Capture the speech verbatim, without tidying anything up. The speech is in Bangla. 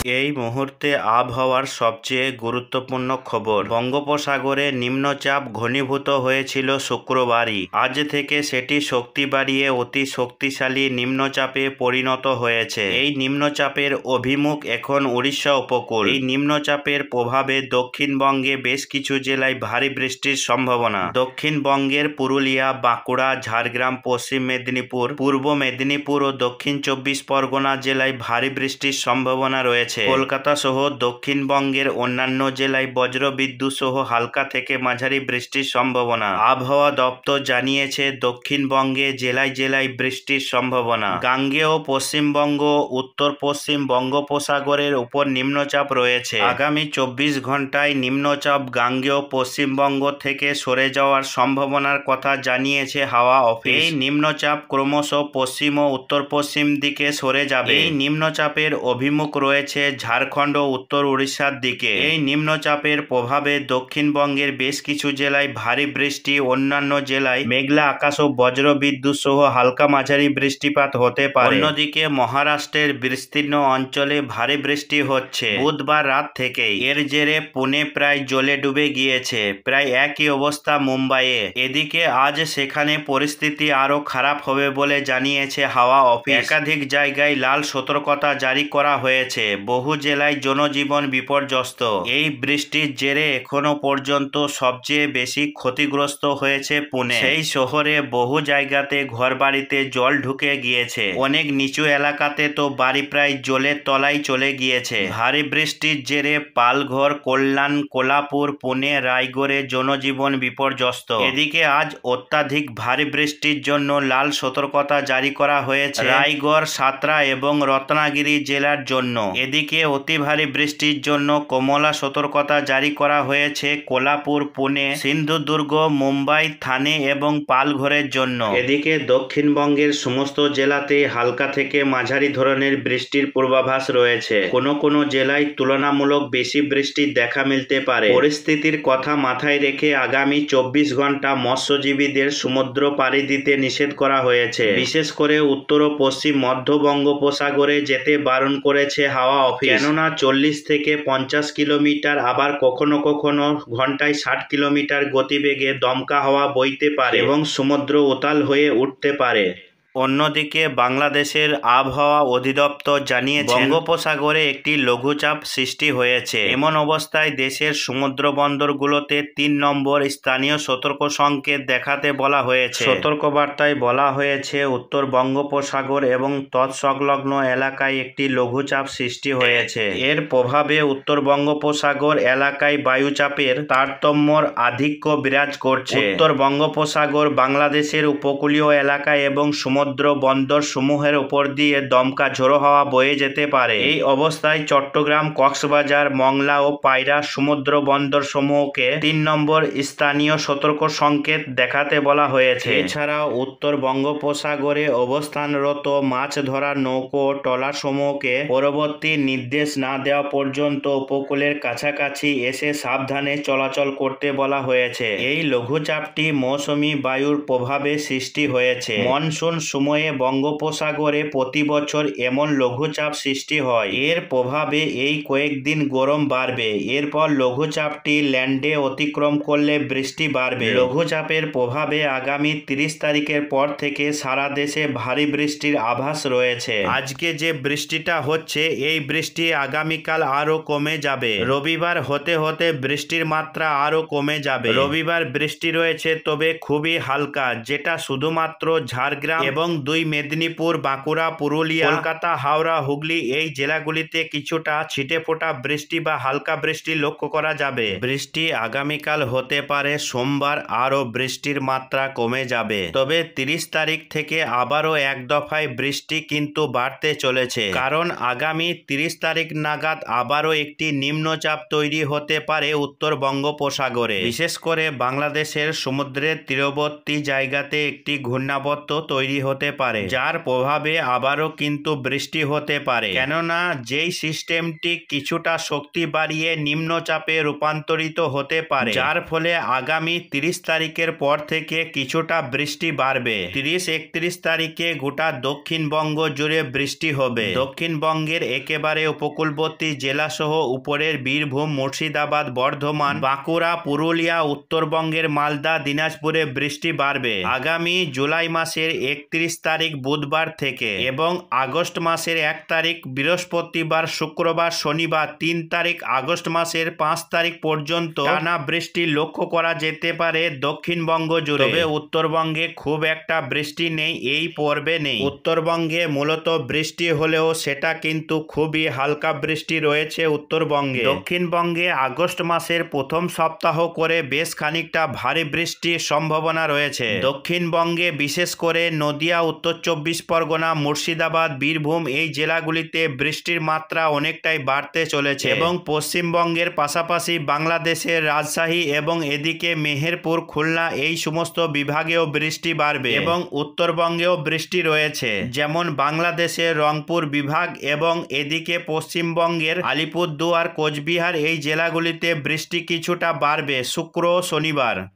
এই মুহূর্তে আবহাওয়ার সবচেয়ে গুরুত্বপূর্ণ খবর। বঙ্গোপসাগরে নিম্নচাপ ঘনীভূত হয়েছিল শুক্রবারই। আজ থেকে সেটি শক্তি বাড়িয়ে অতি শক্তিশালী নিম্নচাপে পরিণত হয়েছে। এই নিম্নচাপের অভিমুখ এখন উড়িষ্যা উপকূল। এই নিম্নচাপের প্রভাবে দক্ষিণবঙ্গে বেশ কিছু জেলায় ভারী বৃষ্টির সম্ভাবনা। দক্ষিণবঙ্গের পুরুলিয়া, বাঁকুড়া, ঝাড়গ্রাম, পশ্চিম মেদিনীপুর, পূর্ব মেদিনীপুর ও দক্ষিণ চব্বিশ পরগনা জেলায় ভারী বৃষ্টির সম্ভাবনা রয়েছে। কলকাতা সহ দক্ষিণবঙ্গের অন্যান্য জেলায় বজ্রবিদ্যুৎ সহ হালকা থেকে মাঝারি বৃষ্টির সম্ভাবনা। আবহাওয়া দপ্তর জানিয়েছে দক্ষিণবঙ্গে জেলায় জেলায় বৃষ্টির সম্ভাবনা। গাঙ্গেয় পশ্চিমবঙ্গ, উত্তর পশ্চিম বঙ্গোপসাগরের উপর নিম্নচাপ রয়েছে। আগামী চব্বিশ ঘন্টায় নিম্নচাপ গাঙ্গেয় পশ্চিমবঙ্গ থেকে সরে যাওয়ার সম্ভাবনার কথা জানিয়েছে হাওয়া অফিস। এই নিম্নচাপ ক্রমশ পশ্চিম ও উত্তর পশ্চিম দিকে সরে যাবে। এই নিম্নচাপের অভিমুখ রয়েছে ঝাড়খণ্ড ও উত্তর উড়িষ্যার দিকে। এই নিম্নচাপের প্রভাবে দক্ষিণবঙ্গের বেশ কিছু জেলায় ভারী বৃষ্টি, অন্যান্য জেলায় মেঘলা আকাশ ও বজ্রবিদ্যুৎ সহ হালকা মাঝারি বৃষ্টিপাত হতে পারে। অন্যদিকে মহারাষ্ট্রের বিস্তীর্ণ অঞ্চলে ভারী বৃষ্টি হচ্ছে বুধবার রাত থেকেই। এর জেরে পুনে প্রায় জলে ডুবে গিয়েছে। প্রায় একই অবস্থা মুম্বাইয়ে। এদিকে আজ সেখানে পরিস্থিতি আরও খারাপ হবে বলে জানিয়েছে হাওয়া অফিস। একাধিক জায়গায় লাল সতর্কতা জারি করা হয়েছে। বহু জেলায় জনজীবন বিপর্যস্ত। এই বৃষ্টির জেরে এখনো পর্যন্ত সবচেয়ে বেশি ক্ষতিগ্রস্ত হয়েছে পুনে। সেই শহরে বহু জায়গাতে ঘরবাড়িতে জল ঢুকে গিয়েছে। অনেক নিচু এলাকাতে তো বাড়ি প্রায় জলের তলায় চলে গিয়েছে। ভারী বৃষ্টির জেরে পালঘর, কল্যাণ, কোলাপুর, পুনে, রায়গড়ে জনজীবন বিপর্যস্ত। এদিকে আজ অত্যাধিক ভারী বৃষ্টির জন্য লাল সতর্কতা জারি করা হয়েছে রায়গড়, সাতরা এবং রত্নাগিরি জেলার জন্য। এদিকে অতি ভারী বৃষ্টির জন্য কমলা সতর্কতা জারি করা হয়েছে কোলাপুর, পুনে, সিন্ধুদুর্গ, মুম্বাই, থানে এবং পালঘরের জন্য। এদিকে দক্ষিণবঙ্গের সমস্ত জেলাতে হালকা থেকে মাঝারি ধরনের বৃষ্টির পূর্বাভাস রয়েছে। কোনো কোনো জেলায় তুলনামূলক বেশি বৃষ্টির দেখা মিলতে পারে। পরিস্থিতির কথা মাথায় রেখে আগামী চব্বিশ ঘন্টা মৎস্যজীবীদের সমুদ্র পাড়ি দিতে নিষেধ করা হয়েছে। বিশেষ করে উত্তর ও পশ্চিম মধ্য বঙ্গোপসাগরে যেতে বারণ করেছে হাওয়া অফিস। কেননা চল্লিশ থেকে পঞ্চাশ কিলোমিটার, আবার কখনো কখনো ঘন্টায় ষাট কিলোমিটার গতিবেগে দমকা হাওয়া বইতে পারে এবং সমুদ্র উতাল হয়ে উঠতে পারে। অন্যদিকে বাংলাদেশের আবহাওয়া অধিদপ্তর জানিয়েছে বঙ্গোপসাগরে একটি লঘুচাপ সৃষ্টি হয়েছে। এমন অবস্থায় দেশের সমুদ্র বন্দরগুলোতে তিন নম্বর স্থানীয় সতর্ক সংকেত দেখাতে বলা হয়েছে। সতর্কবার্তায় বলা হয়েছে উত্তর বঙ্গোপসাগর এবং তৎসংলগ্ন এলাকায় একটি লঘুচাপ সৃষ্টি হয়েছে। এর প্রভাবে উত্তর বঙ্গোপসাগর এলাকায় বায়ুচাপের তারতম্যর আধিক্য বিরাজ করছে। উত্তর বঙ্গোপসাগর, বাংলাদেশের উপকূলীয় এলাকায় এবং সমুদ্র বন্দর সমূহের উপর দিয়ে দমকা ঝোড়ো হাওয়া বয়ে যেতে পারে। এই অবস্থায় চট্টগ্রাম, কক্সবাজার, মংলা ও পায়রা সমুদ্র বন্দর সমূহকে তিন নম্বর স্থানীয় সতর্ক সংকেত দেখাতে বলা হয়েছে। এছাড়াও উত্তর বঙ্গোপসাগরে অবস্থানরত মাছ ধরার নৌকো ও ট্রলার সমূহকে পরবর্তী নির্দেশ না দেওয়া পর্যন্ত উপকূলের কাছাকাছি এসে সাবধানে চলাচল করতে বলা হয়েছে। এই লঘুচাপটি মৌসুমী বায়ুর প্রভাবে সৃষ্টি হয়েছে। মনসুন সময়ে বঙ্গোপসাগরে প্রতি বছর এমন লঘুচাপ সৃষ্টি হয়। এর প্রভাবে এই কয়েকদিন গরম বাড়বে। এরপর লঘুচাপটি ল্যান্ডে অতিক্রম করলে বৃষ্টি বাড়বে। লঘুচাপের প্রভাবে আগামী তিরিশ তারিখের পর থেকে সারা দেশে ভারী বৃষ্টির আভাস রয়েছে। আজকে যে বৃষ্টিটা হচ্ছে এই বৃষ্টি আগামীকাল আরো কমে যাবে। রবিবার হতে হতে বৃষ্টির মাত্রা আরো কমে যাবে। রবিবার বৃষ্টি রয়েছে, তবে খুবই হালকা, যেটা শুধুমাত্র ঝাড়গ্রাম এবং দুই মেদিনীপুর, বাঁকুড়া, পুরুলিয়া, কলকাতা, হাওড়া, হুগলি এই জেলাগুলিতে কিছুটা ছিটেফোঁটা বৃষ্টি বা হালকা বৃষ্টি লক্ষ্য করা যাবে। বৃষ্টি আগামীকাল হতে পারে সোমবার আরও বৃষ্টির মাত্রা কমে যাবে। তবে তিরিশ তারিখ থেকে আবারও এক দফায় বৃষ্টি কিন্তু বাড়তে চলেছে, কারণ আগামী তিরিশ তারিখ নাগাদ আবারও একটি নিম্নচাপ তৈরি হতে পারে উত্তর বঙ্গোপসাগরে। বিশেষ করে বাংলাদেশের সমুদ্রের তীরবর্তী জায়গাতে একটি ঘূর্ণাবর্ত তৈরি হতে পারে, যার প্রভাবে আবারও কিন্তু বৃষ্টি হতে পারে, কেননা যেই সিস্টেমটি কিছুটা শক্তি বাড়িয়ে নিম্নচাপে রূপান্তরিত হতে পারে, যার ফলে আগামী তিরিশ তারিখের পর থেকে কিছুটা বৃষ্টি বাড়বে। তিরিশ একত্রিশ তারিখে গোটা দক্ষিণবঙ্গ জুড়ে বৃষ্টি হবে। দক্ষিণবঙ্গের একেবারে উপকূলবর্তী জেলাসহ উপরের বীরভূম, মুর্শিদাবাদ, বর্ধমান, বাঁকুড়া, পুরুলিয়া, উত্তরবঙ্গের মালদা, দিনাজপুরে বৃষ্টি বাড়বে আগামী জুলাই মাসের একত্রিশ তারিখ বুধবার থেকে এবং আগস্ট মাসের এক তারিখ বৃহস্পতিবার, শুক্রবার, শনিবার তিন তারিখ আগস্ট মাসের পাঁচ তারিখ পর্যন্ত টানা বৃষ্টি লক্ষ্য করা যেতে পারে দক্ষিণবঙ্গ জুড়ে। তবে উত্তরবঙ্গে খুব একটা বৃষ্টি নেই, এই পর্বে নেই। উত্তরবঙ্গে মূলত বৃষ্টি হলেও সেটা কিন্তু খুবই হালকা বৃষ্টি রয়েছে উত্তরবঙ্গে। দক্ষিণবঙ্গে আগস্ট মাসের প্রথম সপ্তাহ করে বেশ খানিকটা ভারী বৃষ্টির সম্ভাবনা রয়েছে। দক্ষিণবঙ্গে বিশেষ করে নদিয়া, উত্তর চব্বিশ পরগনা, মুর্শিদাবাদ, বীরভূম এই জেলাগুলিতে বৃষ্টির মাত্রা অনেকটাই বাড়তে চলেছে এবং পশ্চিমবঙ্গের পাশাপাশি বাংলাদেশের রাজশাহী এবং এদিকে মেহেরপুর, খুলনা এই সমস্ত বিভাগেও বৃষ্টি বাড়বে এবং উত্তরবঙ্গেও বৃষ্টি রয়েছে, যেমন বাংলাদেশের রংপুর বিভাগ এবং এদিকে পশ্চিমবঙ্গের আলিপুরদুয়ার, কোচবিহার এই জেলাগুলিতে বৃষ্টি কিছুটা বাড়বে শুক্র ও শনিবার।